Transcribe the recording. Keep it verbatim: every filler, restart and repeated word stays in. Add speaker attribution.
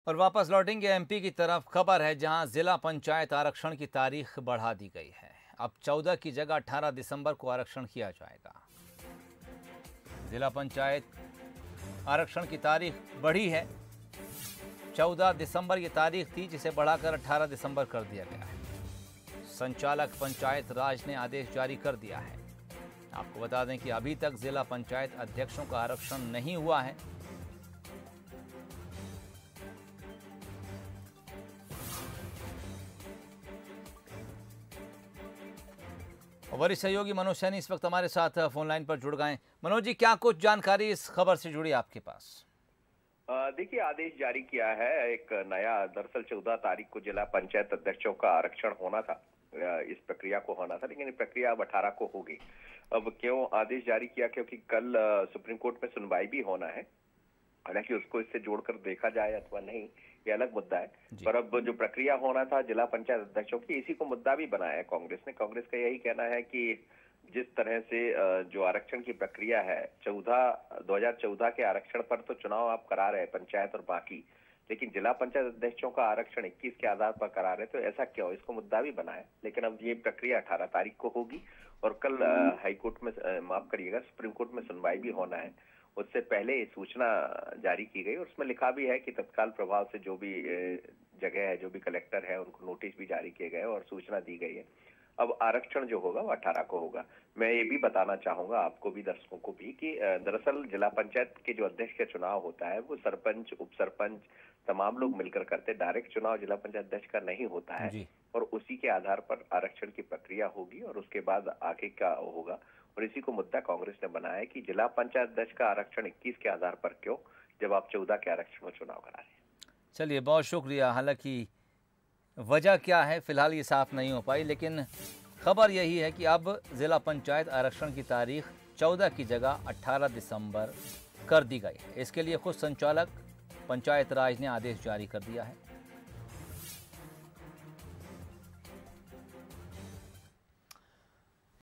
Speaker 1: और वापस लौटेंगे एमपी की तरफ। खबर है जहां जिला पंचायत आरक्षण की तारीख बढ़ा दी गई है। अब चौदह की जगह अठारह दिसंबर को आरक्षण किया जाएगा। जिला पंचायत आरक्षण की तारीख बढ़ी है। चौदह दिसंबर ये तारीख थी, जिसे बढ़ाकर अठारह दिसंबर कर दिया गया है। संचालक पंचायत राज ने आदेश जारी कर दिया है। आपको बता दें कि अभी तक जिला पंचायत अध्यक्षों का आरक्षण नहीं हुआ है। वरिष्ठ सहयोगी मनोज सैनी इस वक्त हमारे साथ फोन लाइन पर जुड़ गए। मनोज जी, क्या कुछ जानकारी इस खबर से जुड़ी आपके पास?
Speaker 2: देखिए, आदेश जारी किया है एक नया। दरअसल चौदह तारीख को जिला पंचायत अध्यक्षों का आरक्षण होना था, इस प्रक्रिया को होना था, लेकिन प्रक्रिया अब अठारह को होगी। अब क्यों आदेश जारी किया? क्योंकि कल सुप्रीम कोर्ट में सुनवाई भी होना है। हालांकि उसको इससे जोड़कर देखा जाए अथवा नहीं, ये अलग मुद्दा है। पर अब जो प्रक्रिया होना था जिला पंचायत अध्यक्षों की, इसी को मुद्दा भी बनाया है कांग्रेस ने। कांग्रेस का यही कहना है कि जिस तरह से जो आरक्षण की प्रक्रिया है, चौदह दो हजार चौदह के आरक्षण पर तो चुनाव आप करा रहे हैं पंचायत और बाकी, लेकिन जिला पंचायत अध्यक्षों का आरक्षण इक्कीस के आधार पर करा रहे, तो ऐसा क्यों? इसको मुद्दा भी बनाया। लेकिन अब ये प्रक्रिया अठारह तारीख को होगी और कल हाईकोर्ट में, माफ करिएगा, सुप्रीम कोर्ट में सुनवाई भी होना है। उससे पहले सूचना जारी की गई और उसमें लिखा भी है कि तत्काल प्रभाव से जो भी जगह है, जो भी कलेक्टर है, उनको नोटिस भी जारी किए गए और सूचना दी गई है। अब आरक्षण जो होगा वो अठारह को होगा। मैं ये भी बताना चाहूंगा आपको भी, दर्शकों को भी, कि दरअसल जिला पंचायत के जो अध्यक्ष का चुनाव होता है वो सरपंच, उप सरपंच, तमाम लोग मिलकर करते। डायरेक्ट चुनाव जिला पंचायत अध्यक्ष का नहीं होता है और उसी के आधार पर आरक्षण की प्रक्रिया होगी और उसके बाद आगे का होगा। और इसी को मुद्दा कांग्रेस ने बनाया है कि जिला पंचायत अध्यक्ष का आरक्षण इक्कीस के आधार पर क्यों, जब आप चौदह के आरक्षण में चुनाव करा रहे हैं।
Speaker 1: चलिए, बहुत शुक्रिया। हालांकि वजह क्या है फिलहाल ये साफ नहीं हो पाई, लेकिन खबर यही है कि अब जिला पंचायत आरक्षण की तारीख चौदह की जगह अठारह दिसंबर कर दी गई है। इसके लिए खुद संचालक पंचायत राज ने आदेश जारी कर दिया है।